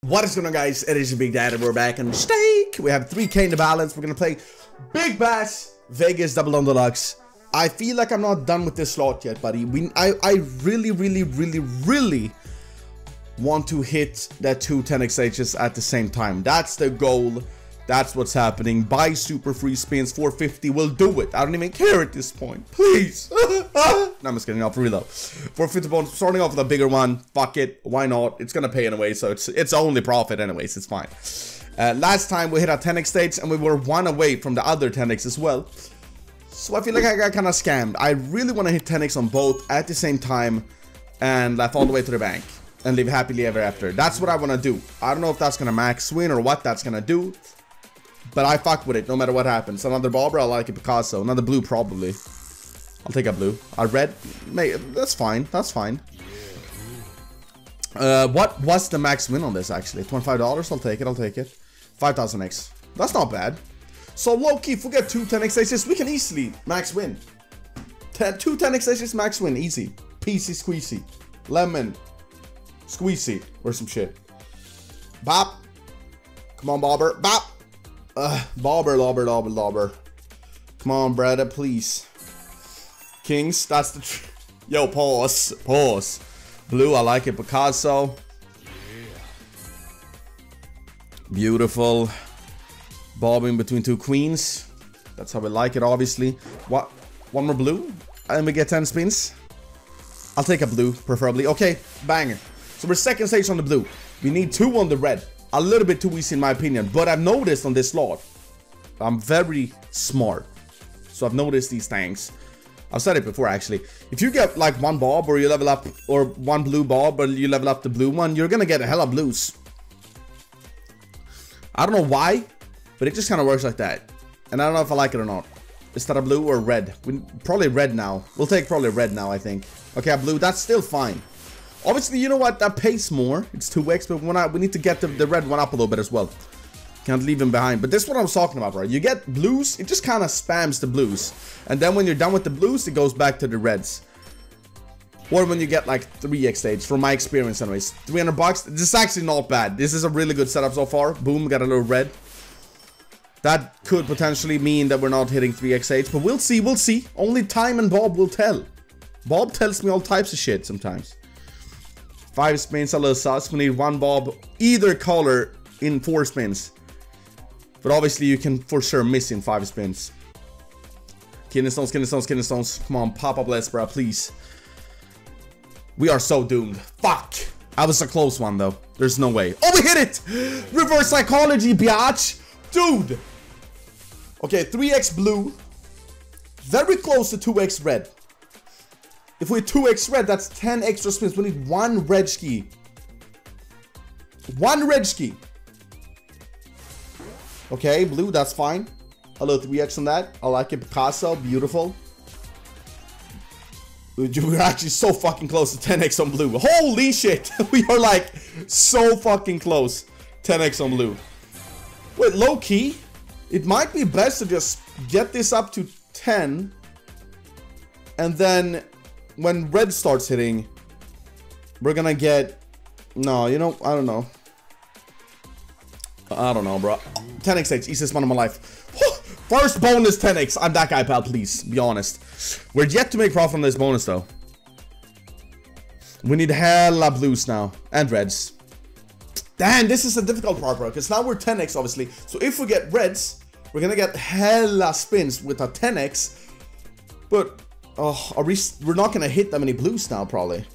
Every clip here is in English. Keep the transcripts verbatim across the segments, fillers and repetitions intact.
What is going on, guys? It is your Big Dad and we're back on Stake. We have three K in the balance. We're gonna play Big Bash Vegas Double on Deluxe. I feel like I'm not done with this slot yet, buddy. We, I, I really, really, really, really want to hit that two ten X H's at the same time. That's the goal. That's what's happening. Buy super free spins, four fifty. We'll do it. I don't even care at this point. Please. No, I'm just kidding. Off for real though. four fifty bonus. Starting off with a bigger one. Fuck it. Why not? It's gonna pay anyway, so it's it's only profit anyways. It's fine. Uh, last time we hit our ten X stage and we were one away from the other ten X as well. So I feel like I got kind of scammed. I really want to hit ten X on both at the same time and laugh all the way to the bank and live happily ever after. That's what I want to do. I don't know if that's gonna max win or what that's gonna do. But I fuck with it no matter what happens. Another Bobber, I like it. Picasso. Another blue, probably. I'll take a blue. A red, may, that's fine. That's fine. Uh, what was the max win on this, actually? twenty-five dollars? I'll take it. I'll take it. five thousand X. That's not bad. So, low-key, if we get two ten X H's, we can easily max win. ten, two ten X H's, max win. Easy. Peasy, squeezy. Lemon. Squeezy. Or some shit. Bop. Come on, Bobber. Bop. Uh, Bobber, lobber, lobber, lobber. Come on, brother, please. Kings, that's the tr yo, pause, pause. Blue, I like it. Picasso. Beautiful. Bobbing between two queens. That's how we like it, obviously. What? One more blue? And we get ten spins? I'll take a blue, preferably. Okay, banger. So we're second stage on the blue. We need two on the red. A little bit too easy in my opinion, but I've noticed on this slot, I'm very smart, so I've noticed these things. I've said it before actually. If you get like one bob or you level up, or one blue bob or you level up the blue one, you're gonna get a hella blues. I don't know why, but it just kind of works like that, and I don't know if I like it or not. Is that a blue or red? We, probably red now. We'll take probably red now, I think. Okay, a blue. That's still fine. Obviously, you know what? That pays more. It's two X, but when I, we need to get the, the red one up a little bit as well. Can't leave him behind. But this is what I was talking about, right? You get blues, it just kind of spams the blues. And then when you're done with the blues, it goes back to the reds. Or when you get like three X stage, from my experience anyways. three hundred bucks. This is actually not bad. This is a really good setup so far. Boom, got a little red. That could potentially mean that we're not hitting three X stage, but we'll see, we'll see. Only time and Bob will tell. Bob tells me all types of shit sometimes. Five spins, a little sus. We need one bob, either color, in four spins. But obviously, you can for sure miss in five spins. Kidney stones, kidney stones, kidney stones. Come on, pop up, let's, bro, please. We are so doomed. Fuck. That was a close one, though. There's no way. Oh, we hit it! Reverse psychology, biatch. Dude. Okay, three X blue. Very close to two X red. If we two X red, that's ten extra spins. We need one red ski. One red ski. Okay, blue, that's fine. A little three X on that. I like it. Picasso, beautiful. We're actually so fucking close to ten X on blue. Holy shit. We are like so fucking close. ten X on blue. Wait, low key, it might be best to just get this up to ten. And then when red starts hitting, we're gonna get... No, you know, I don't know. I don't know, bro. ten X H, easiest one of my life. First bonus ten X. I'm that guy, pal, please. Be honest. We're yet to make profit on this bonus, though. We need hella blues now. And reds. Damn, this is a difficult part, bro. Because now we're ten X, obviously. So if we get reds, we're gonna get hella spins with a ten X. But... Oh, are we, we're not gonna hit that many blues now, probably.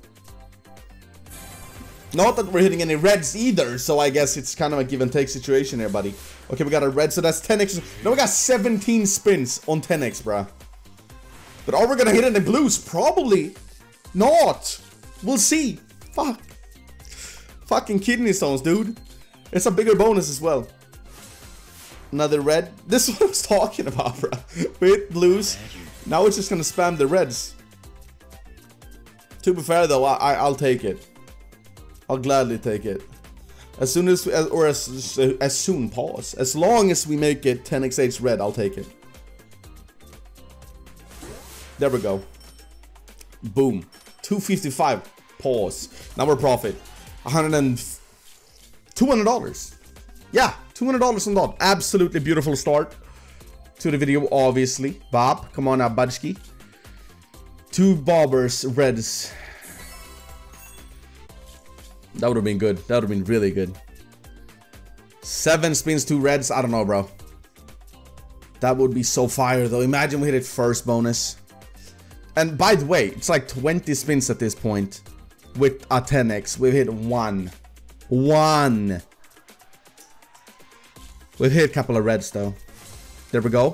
Not that we're hitting any reds either, so I guess it's kind of a give and take situation here, buddy. Okay, we got a red, so that's ten X. Now we got seventeen spins on ten X, bruh. But are we gonna hit any blues? Probably not. We'll see. Fuck. Fucking kidney stones, dude. It's a bigger bonus as well. Another red. This is what I was talking about, bruh. We hit blues. Now it's just gonna spam the reds. To be fair though, I, I I'll take it. I'll gladly take it. As soon as, as or as as soon pause. As long as we make it ten X H red, I'll take it. There we go. Boom. two fifty-five. Pause. Now we're profit. one hundred two hundred dollars. Yeah, two hundred dollars on dot. Absolutely beautiful start to the video, obviously. Bob, come on now, Budgski. Two bobbers, reds. That would have been good. That would have been really good. Seven spins, two reds. I don't know, bro. That would be so fire, though. Imagine we hit it first bonus. And by the way, it's like twenty spins at this point with a ten X. We've hit one. One. We've hit a couple of reds, though. There we go.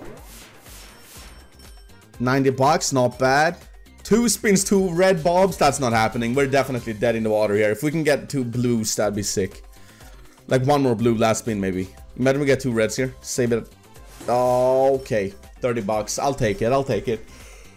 ninety bucks, not bad. Two spins, two red bobs. That's not happening. We're definitely dead in the water here. If we can get two blues, that'd be sick. Like one more blue last spin, maybe. Imagine we get two reds here. Save it. Okay. thirty bucks. I'll take it. I'll take it.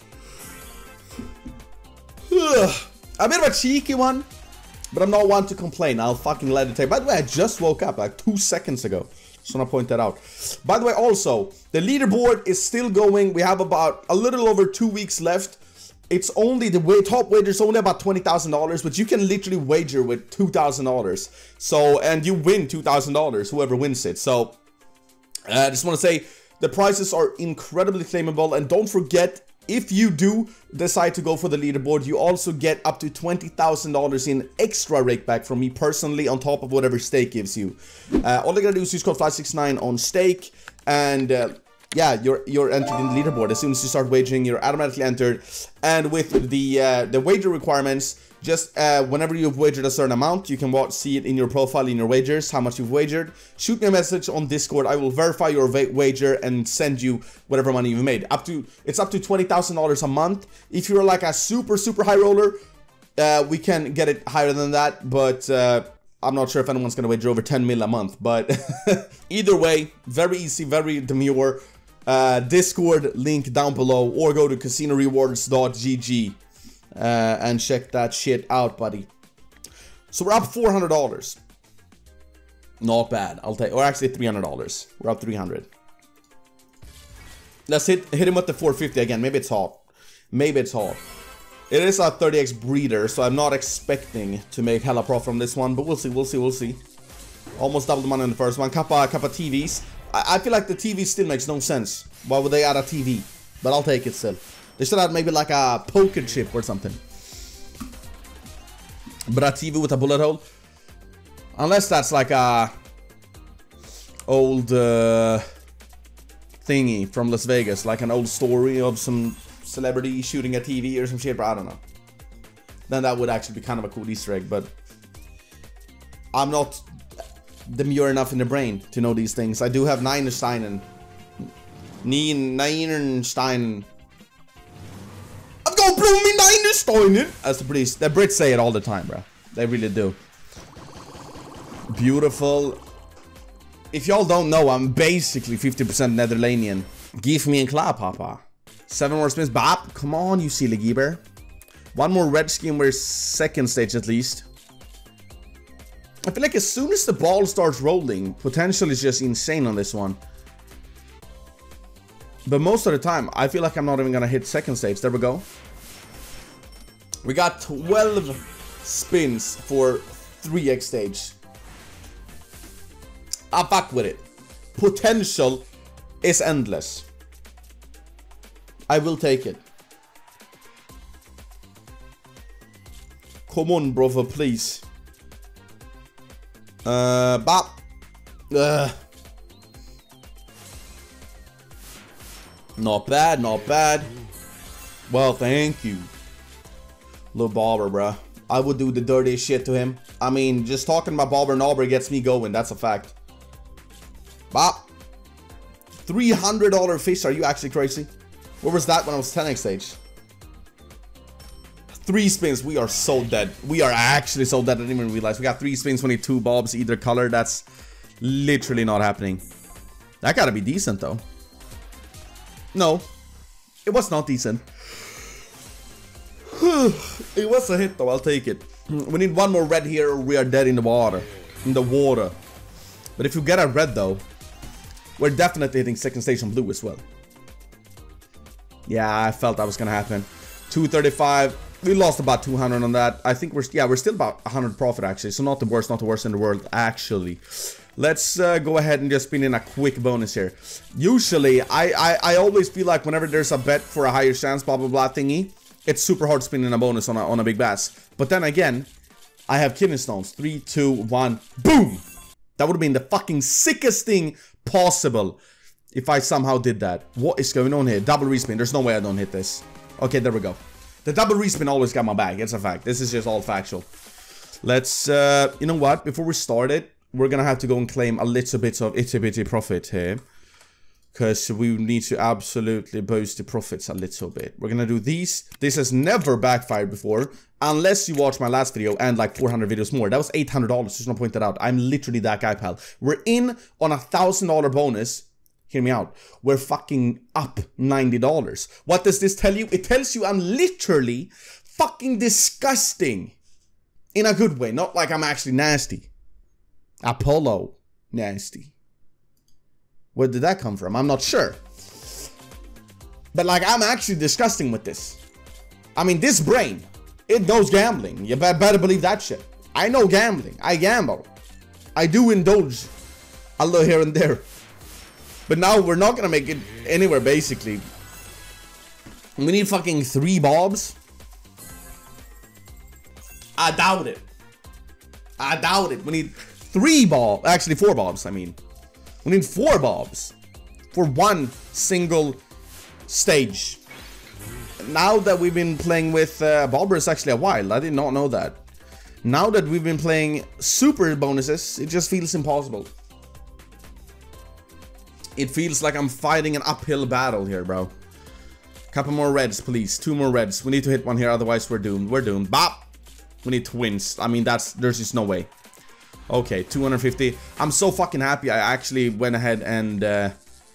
Ugh. A bit of a cheeky one, but I'm not one to complain. I'll fucking let it take. By the way, I just woke up like two seconds ago. Just want to point that out. By the way, also, the leaderboard is still going. We have about a little over two weeks left. It's only the way, top wager is only about twenty thousand dollars, but you can literally wager with two thousand dollars. So, and you win two thousand dollars, whoever wins it. So, I uh, just want to say the prizes are incredibly claimable. And don't forget, if you do decide to go for the leaderboard, you also get up to twenty thousand dollars in extra rake back from me personally on top of whatever stake gives you. Uh, all you gotta do is use code five six nine on stake, and uh, yeah, you're you're entered in the leaderboard. As soon as you start wagering, you're automatically entered. And with the uh, the wager requirements, just uh, whenever you've wagered a certain amount, you can watch, see it in your profile, in your wagers, how much you've wagered. Shoot me a message on Discord. I will verify your wager and send you whatever money you've made. Up to it's up to twenty thousand dollars a month. If you're like a super super high roller, uh, we can get it higher than that. But uh, I'm not sure if anyone's gonna wager over ten mil a month. But either way, very easy, very demure. Uh, Discord link down below, or go to casino rewards dot g g. Uh, and check that shit out, buddy. So we're up four hundred dollars. Not bad. I'll take, or actually three hundred dollars. We're up three hundred. Let's hit hit him with the four fifty again. Maybe it's hot. Maybe it's hot. It is a thirty X breeder, so I'm not expecting to make hella profit from this one, but we'll see. We'll see. We'll see. Almost double the money on the first one. Couple, couple T Vs. I, I feel like the T V still makes no sense. Why would they add a T V? But I'll take it still. They should have maybe like a poker chip or something. But a T V with a bullet hole? Unless that's like a old uh, thingy from Las Vegas. Like an old story of some celebrity shooting a T V or some shit, but I don't know. Then that would actually be kind of a cool Easter egg, but I'm not demure enough in the brain to know these things. I do have Ninersteinen. Ninersteinen. Go blow me Ninersteinen! As the Brits, the Brits say it all the time, bro. They really do. Beautiful. If y'all don't know, I'm basically fifty percent Netherlandian. Give me a clap, papa. Seven more spins. Bop. Come on, you silly geeber. One more red skin. We're second stage at least. I feel like as soon as the ball starts rolling, potential is just insane on this one. But most of the time, I feel like I'm not even gonna hit second stage. There we go. We got twelve spins for three X stage. I fuck with it. Potential is endless. I will take it. Come on, brother, please. Uh, bop. Ugh. Not bad, not bad. Well, thank you. Little Bobber, bruh. I would do the dirtiest shit to him. I mean, just talking about Bobber and Aubrey gets me going. That's a fact. Bop. three hundred dollar fish. Are you actually crazy? Where was that when I was ten X stage? Three spins. We are so dead. We are actually so dead. I didn't even realize. We got three spins, twenty-two bobs, either color. That's literally not happening. That gotta be decent, though. No. It was not decent. It was a hit, though. I'll take it. We need one more red here, or we are dead in the water. In the water. But if you get a red, though, we're definitely hitting second stage on blue as well. Yeah, I felt that was gonna happen. two thirty-five. We lost about two hundred on that. I think we're, yeah, we're still about one hundred profit actually. So not the worst, not the worst in the world actually. Let's uh, go ahead and just spin in a quick bonus here. Usually, I, I, I always feel like whenever there's a bet for a higher chance, blah, blah, blah thingy, it's super hard spinning a bonus on a, on a big bass. But then again, I have kidney stones. Three, two, one, boom! That would have been the fucking sickest thing possible if I somehow did that. What is going on here? Double respin. There's no way I don't hit this. Okay, there we go. The double respin always got my back. It's a fact. This is just all factual. Let's, uh, you know what? Before we start it, we're gonna have to go and claim a little bit of itty bitty profit here. Because we need to absolutely boost the profits a little bit. We're gonna do these. This has never backfired before. Unless you watch my last video and like four hundred videos more. That was eight hundred dollars. Just want to point that out. I'm literally that guy, pal. We're in on a one thousand dollar bonus. Hear me out. We're fucking up ninety dollars. What does this tell you? It tells you I'm literally fucking disgusting. In a good way. Not like I'm actually nasty. Apollo. Nasty. Where did that come from? I'm not sure. But like, I'm actually disgusting with this. I mean, this brain, it knows gambling. You better believe that shit. I know gambling. I gamble. I do indulge a little here and there. But now we're not gonna make it anywhere, basically. We need fucking three bobs. I doubt it. I doubt it. We need three bobs. Actually, four bobs, I mean. We need four bobs for one single stage. Now that we've been playing with uh, bobbers actually a while, I did not know that. Now that we've been playing super bonuses, it just feels impossible. It feels like I'm fighting an uphill battle here, bro. Couple more reds, please. Two more reds. We need to hit one here, otherwise we're doomed. We're doomed. Bop! We need twins. I mean, that's there's just no way. Okay, two hundred fifty. I'm so fucking happy I actually went ahead and uh,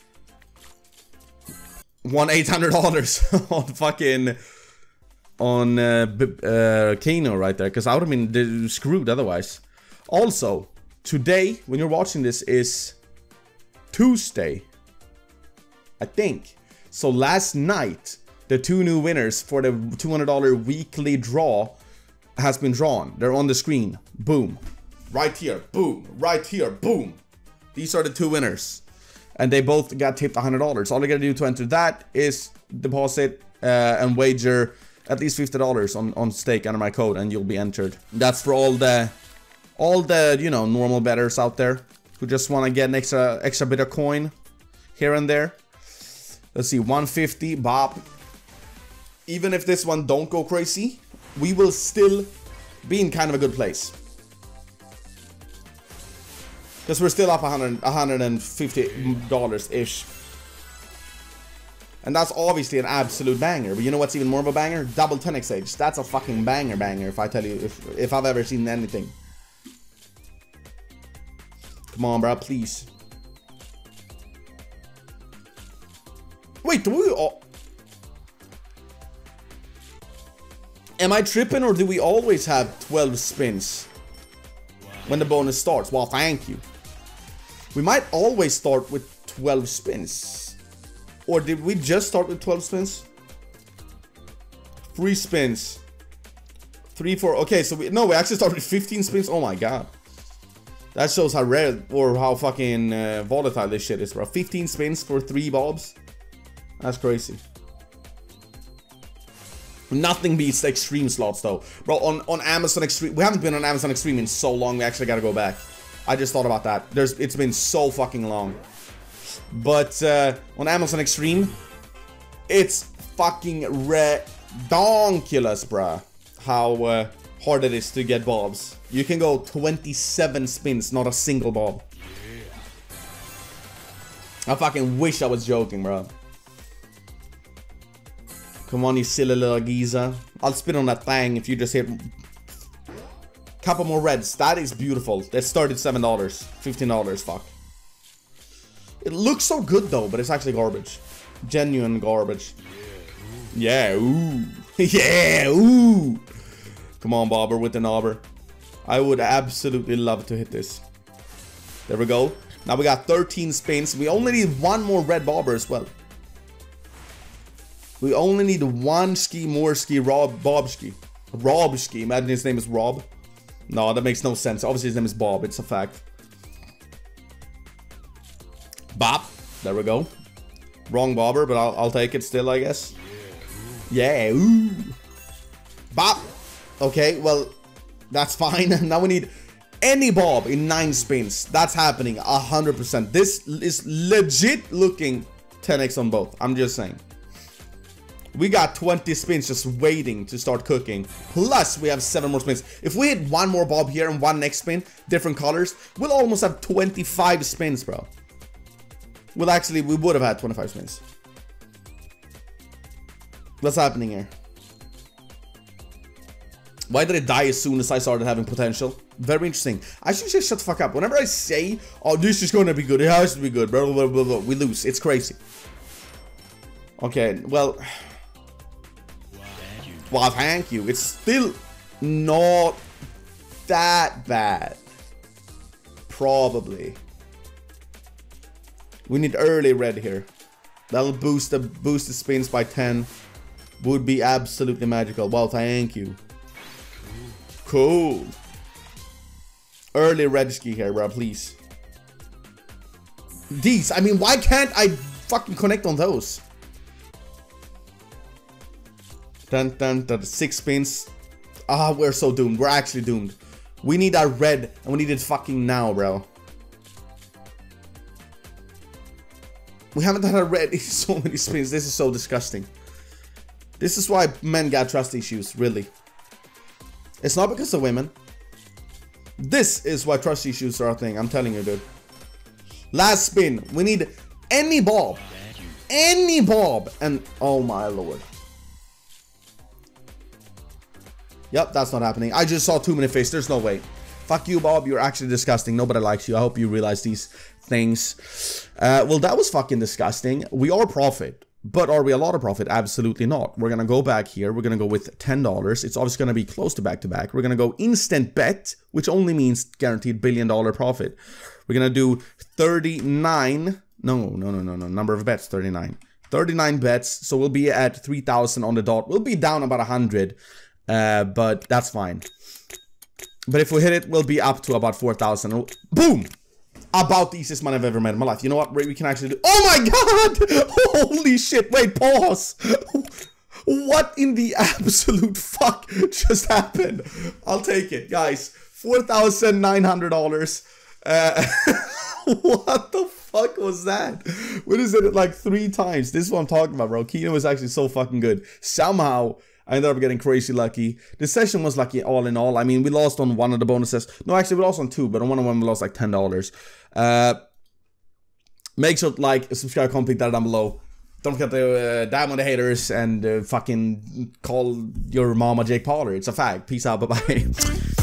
won eight hundred dollars on fucking on uh, uh, Kano right there, because I would have been screwed otherwise. Also, today, when you're watching this, is Tuesday, I think. So last night, the two new winners for the two hundred dollar weekly draw has been drawn. They're on the screen. Boom. Right here, boom, right here, boom. These are the two winners. And they both got tipped one hundred dollars. All you gotta do to enter that is deposit uh, and wager at least fifty dollars on, on stake under my code, and you'll be entered. That's for all the, all the, you know, normal bettors out there who just wanna get an extra, extra bit of coin here and there. Let's see, one fifty, bop. Even if this one don't go crazy, we will still be in kind of a good place. Because we're still up one hundred, one hundred fifty dollars-ish. And that's obviously an absolute banger. But you know what's even more of a banger? Double ten X H. That's a fucking banger banger if I tell you, if, if I've ever seen anything. Come on, bro, please. Wait, do we all... Am I tripping, or do we always have twelve spins when the bonus starts? Well, thank you. We might always start with twelve spins. Or did we just start with twelve spins? Three spins. Three, four. Okay, so we... No, we actually started with fifteen spins. Oh my god. That shows how rare or how fucking uh, volatile this shit is, bro. fifteen spins for three bobs. That's crazy. Nothing beats the extreme slots though. Bro, on, on Amazon Extreme, we haven't been on Amazon Extreme in so long, we actually gotta go back. I just thought about that. There's, it's been so fucking long. But uh, on Amazon Extreme, it's fucking redonkulous, bruh. How uh, hard it is to get bobs. You can go twenty-seven spins, not a single bob. I fucking wish I was joking, bro. Come on, you silly little geezer. I'll spin on that thing if you just hit... Couple more reds. That is beautiful. That's thirty-seven dollars. fifteen dollars, fuck. It looks so good though, but it's actually garbage. Genuine garbage. Yeah, ooh. Yeah, ooh. Come on, bobber with the knobber. I would absolutely love to hit this. There we go. Now we got thirteen spins. We only need one more red bobber as well. We only need one ski, more ski, Rob, Bob ski. Rob ski. Imagine his name is Rob. No, that makes no sense. Obviously his name is Bob. It's a fact. Bob. There we go. Wrong bobber, but I'll, I'll take it still, I guess. Yeah. Ooh. Bob. Okay, well, that's fine. Now we need any bob in nine spins. That's happening one hundred percent. This is legit looking ten X on both. I'm just saying. We got twenty spins just waiting to start cooking. Plus, we have seven more spins. If we hit one more bob here and one next spin, different colors, we'll almost have twenty-five spins, bro. Well, actually, we would have had twenty-five spins. What's happening here? Why did it die as soon as I started having potential? Very interesting. I should just shut the fuck up. Whenever I say, oh, this is going to be good, it has to be good, blah, blah, blah, blah, we lose. It's crazy. Okay, well... Well, thank you. It's still not that bad. Probably. We need early red here. That'll boost the boost the spins by ten. Would be absolutely magical. Well, thank you. Cool. Early red ski here, bro, please. These, I mean, why can't I fucking connect on those? Dun, dun, dun, six spins. Ah, we're so doomed. We're actually doomed. We need our red, and we need it fucking now, bro. We haven't had a red in so many spins. This is so disgusting. This is why men got trust issues, really. It's not because of women. This is why trust issues are a thing. I'm telling you, dude. Last spin. We need any bob. Any bob. And oh my lord. Yep, that's not happening. I just saw too many faces. There's no way. Fuck you, Bob. You're actually disgusting. Nobody likes you. I hope you realize these things. Uh, well, that was fucking disgusting. We are profit. But are we a lot of profit? Absolutely not. We're going to go back here. We're going to go with ten dollars. It's obviously going to be close to back-to-back. We're going to go instant bet, which only means guaranteed billion dollar profit. We're going to do thirty-nine. No, no, no, no, no. Number of bets, thirty-nine. thirty-nine bets. So we'll be at three thousand on the dot. We'll be down about one hundred. Uh, but that's fine. But if we hit it, we'll be up to about four thousand. Boom! About the easiest money I've ever made in my life. You know what? We can actually do... Oh my god! Holy shit! Wait, pause! What in the absolute fuck just happened? I'll take it, guys. four thousand nine hundred dollars. Uh, what the fuck was that? What is it like three times? This is what I'm talking about, bro. Kino was actually so fucking good. Somehow... I ended up getting crazy lucky. The session was lucky all in all. I mean, we lost on one of the bonuses. No, actually, we lost on two, but on one of them, we lost like ten dollars. Uh, make sure to like, subscribe, comment, that down below. Don't forget to uh, damn on the haters and uh, fucking call your mama Jake Paul. It's a fact. Peace out. Bye-bye.